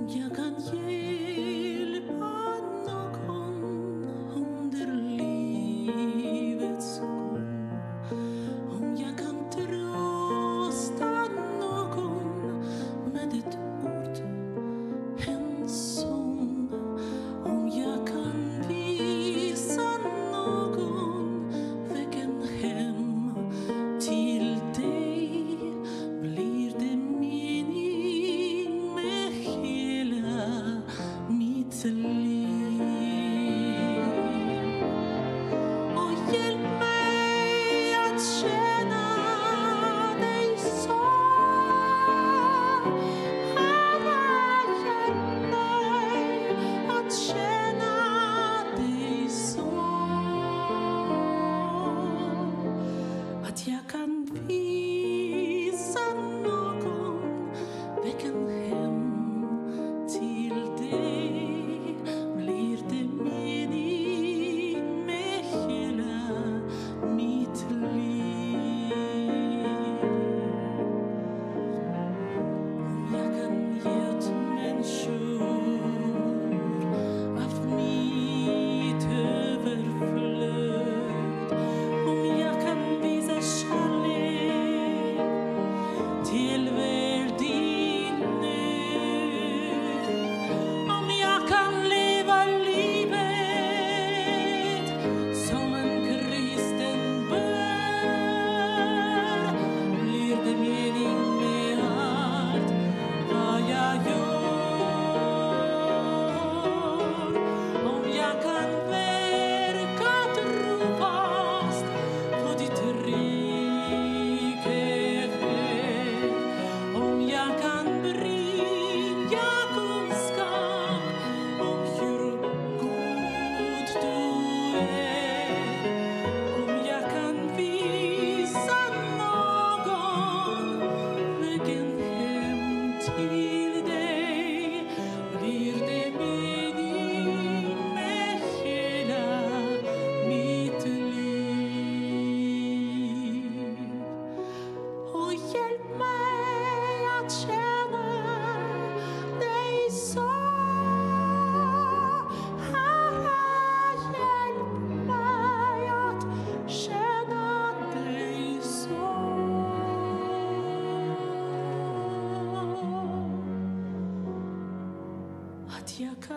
Jag kan hjälpa någon under livets gång. Om jag kan trösta någon med ett ord, en sång. Om jag kan visa någon vägen hem till dig, blir det mening med hela mitt liv. Och hjälp mig att känna dig så. Herre, hjälp mig att känna dig så. Att jag kan visa någon vägen hem till dig, blir det mening med hela mitt liv. Om jag kan ge åt människor av mitt överflöd, om jag kan visa kärlek till din nöd, om jag kan leva livet som en kristen bör, blir det mening med allt vad jag gör. Om jag kan verka trofast för ditt rike, om jag kan bringa kunskap om hur god du är, om jag kan visa någon vägen hem till dig, blir det mening med hela mitt liv. Och hjälp mig att känna dig så. Herre, hjälp mig att känna dig så. Att jag kan